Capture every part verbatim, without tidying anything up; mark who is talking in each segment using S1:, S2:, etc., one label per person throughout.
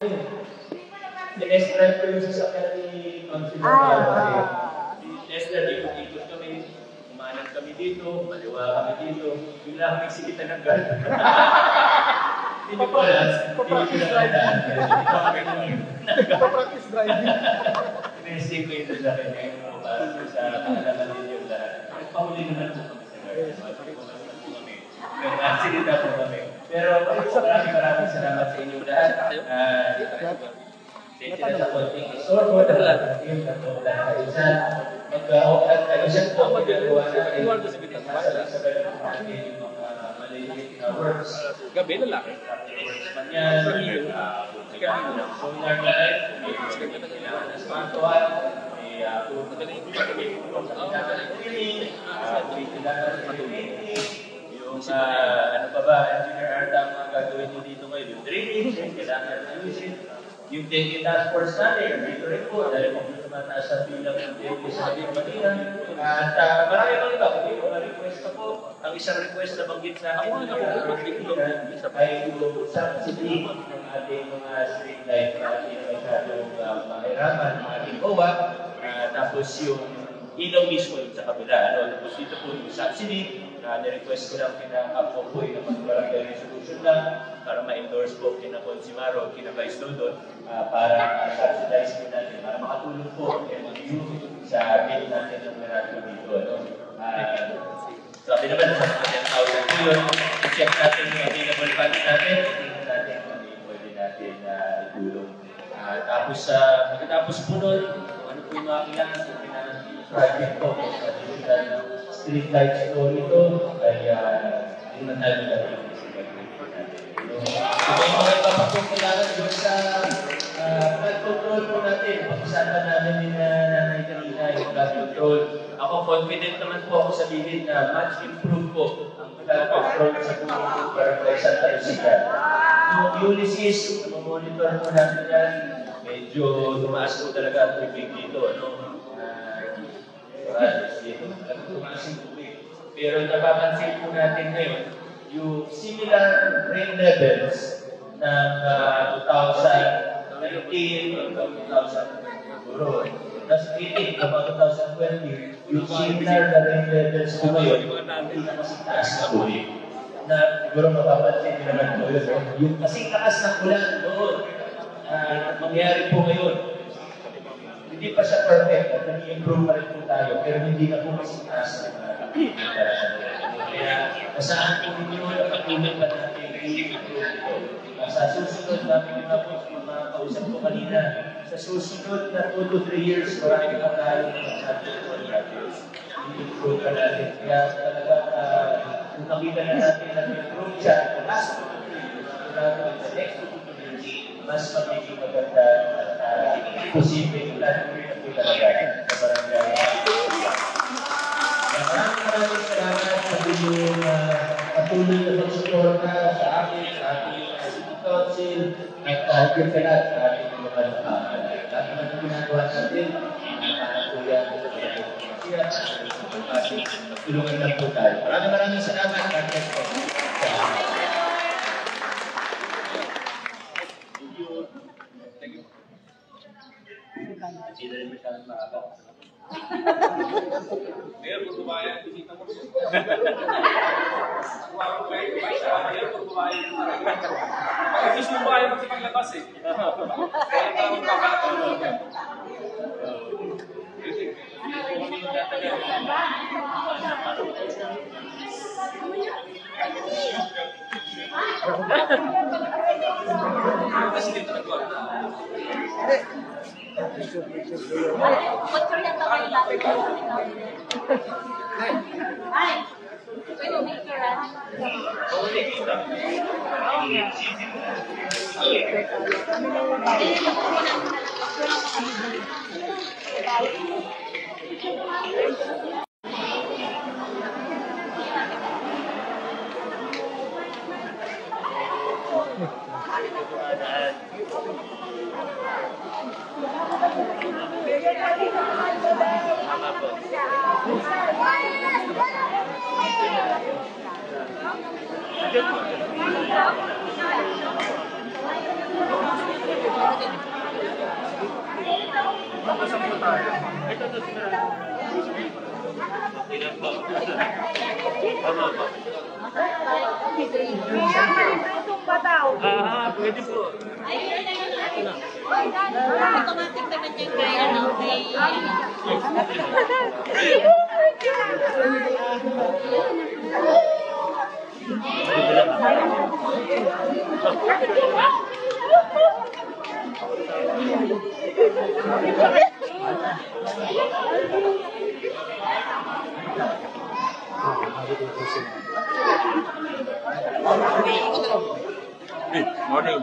S1: Describe ko yung sasakyan ni Consumer Marvin. Describe, ikot-ikot kami, umanan kami dito, maliwa kami dito, bigla kami sikitan ng guard. Hindi ko alam, hindi ko nakadaan.
S2: Practice driving.
S1: Inesting ko yung sasakyan ngayon para sa kaalaman din yung lahat. Nagpahuli naman po kami sa guard. Nag-accident po kami. Pero maraming maraming salamat sa inyo lahat. Sila sa konting istorbo talaga yung katulad sa isa. Mag-aukat kayo siya po magagawa natin. Sabay-sabay natin yung mga maliliit na works.
S3: Gabi na lang.
S1: Works man yan. Solar light. Kailangan na smartphone. May kailangan na cleaning. Kailangan na cleaning. Yung ano pa ba, Engineer Arta, mga gagawin nyo dito ngayon. Yung drainage, kailangan na ayusin. Yung Dengue Task Force natin, dito rin po, dahil kung tumataas sa bilang ng Dengue sa ating Manila. At uh, marami pang iba, kung yung mga request na po, ang isang request na banggit sa akin, ay yung subsidy ng ating mga street light na ating masyadong uh, mahirapan, ng ating O W A, uh, tapos yung ilaw mismo yung sa kabila. Ano? Tapos dito po yung subsidy, na nirequest ko lang kina-Apo po yung barangay resolution lang para ma-endorse po kina-Consimaro, kina-Vice Lodon uh, para subsidize po natin, para makatulong po yung sa bill natin ng Meralco dito. Ano? Uh, sabi naman na sa mga ten thousand po yun, i-check natin yung available funds natin, tingnan natin kung ano yung pwede natin uh, itulong. Uh, tapos, uh, pagkatapos po nun, ano po yung mga kailangan sa pinag-project po, sa digital na street light story ito, ay hindi man tayo nagagawin sa gagawin po natin. So, may mga ipapakong kailangan doon sa flood control po natin. Pag-usapan namin ni Nanay Karina yung flood control. Ako, confident naman po ako sabihin na much improve po ang flood control sa Pumulong Barangay Santa Lucia. Yung Ulysses, monitor po natin yan, medyo tumaas po talaga ang tubig dito. Ano? Pero napapansin po natin ngayon, yung similar rain levels ng uh, two thousand nineteen hanggang two thousand eighteen hanggang two thousand twenty, yung similar na rain levels po ngayon, hindi na kasi taas na ulit. Na siguro mapapansin nyo naman po yun. Yung kasing taas ng ulan doon, uh, mangyari po ngayon, hindi pa siya perfect at nag-i-improve pa rin po tayo, pero hindi na po kasi taas ng kaya nasaan po ninyo ang pag-imig pa natin i-improve ito. Sa susunod, namin mga po, mga kausap ko kanina, sa susunod na two to three years, marami pa tayo ng subject natin. I-improve pa natin. Kaya talaga, kung nakita na natin na i-improve siya, mas natin sa next two to three years, mas magiging maganda at posible lahat na po talaga sa barangay. Maraming maraming salamat sa inyong uh, patuloy na pagsuporta sa akin, sa ating uh, City Council, at higit ka lahat sa ating mga nakakaan. Lahat naman ang ginagawa natin, para po yan sa pagkakasiya, tulungan lang po tayo. Maraming maraming salamat. Thank you. Thank you. Hindi na rin masyadong makakak.
S3: Mayor, kung bumayan, bisita mo siya. Kung ako kayo, may siya, mayor, kung bumayan, kasi gusto mo bumayan magsipaglabas eh. Kaya parang kakatawa ka. Kasi dito nag-work.
S4: Ba't ko rin tawag natin? Ay! Pwede make your run.
S1: Thank you.
S3: tayo.
S1: Ito to sila. Tama ba? Ah, pwede po.
S4: Automatic naman yung kay ano, kay...
S1: Good morning.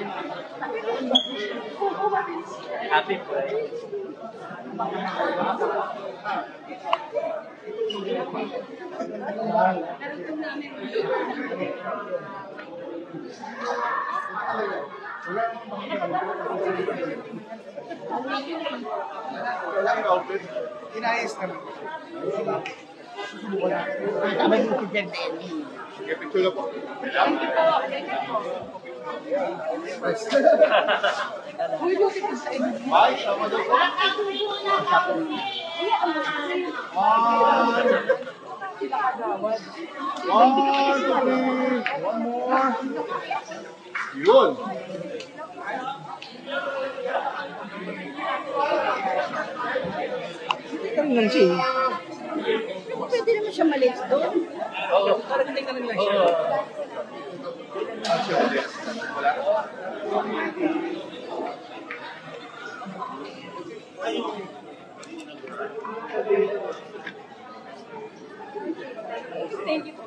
S1: Happy Friday.
S2: Inayos naman. Okay, picture na po. Ay, sama daw po. One, one, three, one more. Yun.
S5: Tingnan siya. Pwede naman siya maliit doon.
S3: Oo, parang tingnan lang siya.
S4: Thank you.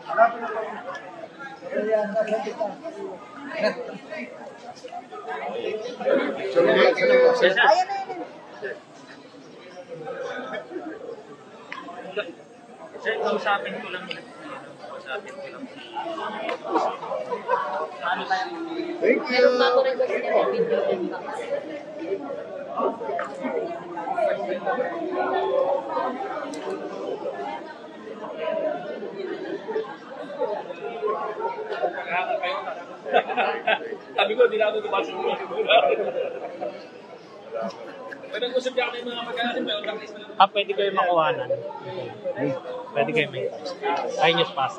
S1: Yes, sir.
S5: Ayan na yun.
S1: Sir, kausapin ko lang. Kausapin ko lang. Ano tayo?
S2: Thank you.
S4: Meron pa ako request niya ng video din ba?
S3: Sabi ko, di na ako tumasok mo. May nag-usap niya kami mga magkakasin, may order list.
S6: Ah, pwede kayo makuhanan. Pwede kayo may. Ay, yes, pass.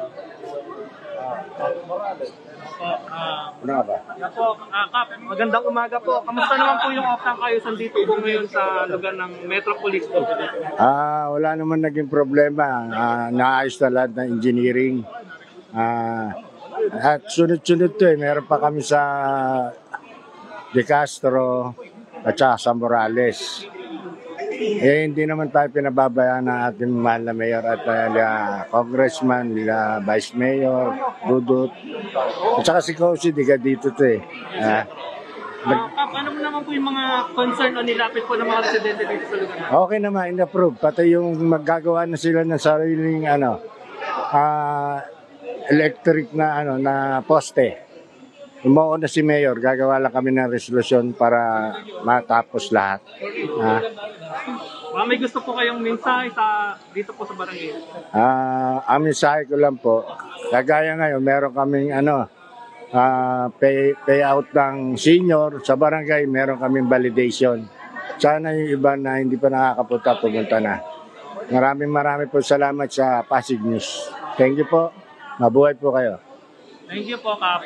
S6: Ako, ah,
S2: Ano ba?
S6: ako, ah, Kap, magandang umaga po. Kamusta naman po yung off ng kaayusan dito po ngayon sa lugar ng Metropolis po?
S2: Ah, wala naman naging problema. Ah, naayos na lahat ng engineering. Ah, at sunod-sunod to eh. Meron pa kami sa De Castro at saka sa Morales. Eh, hindi naman tayo pinababayaan ng ating mahal na mayor at uh, congressman, nila vice mayor, Dudut. At saka si Cosi, di ka dito to eh. Ah,
S6: Ah, Kap, ano mo naman po yung mga concern o nilapit po ng mga residente dito sa lugar natin?
S2: okay naman, in-approve. Pati yung maggagawa na sila ng sariling ano, ah, electric na ano na poste. Umuo na si Mayor, gagawa lang kami ng resolusyon para matapos lahat. Ah,
S6: Ah, may gusto po kayong mensahe sa dito po sa barangay?
S2: ah, ang mensahe ko lang po, kagaya ngayon, meron kaming ano, ah, pay, payout ng senior sa barangay, meron kaming validation. Sana yung iba na hindi pa nakakapunta, pumunta na. Maraming maraming po salamat sa Pasig News. Thank you po. Mabuhay po kayo.
S6: Thank you po, Kap.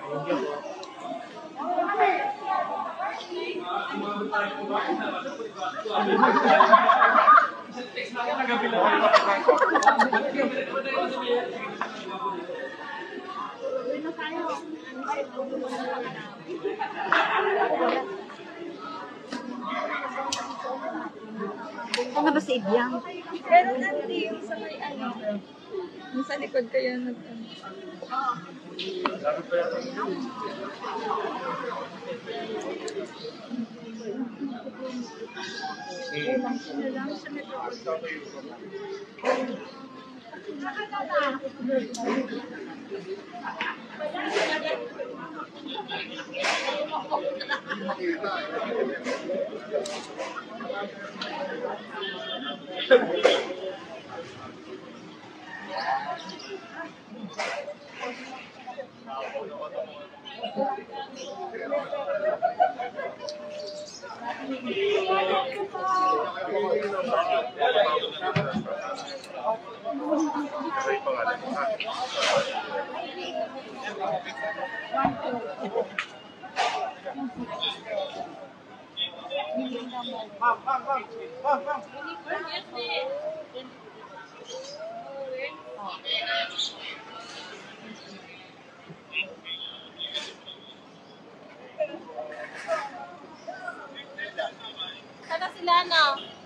S5: Ano ba si Ibyang?
S7: Pero nanti, yung sa may ano, yung sa likod kayo nag ano.
S4: Sana sila na.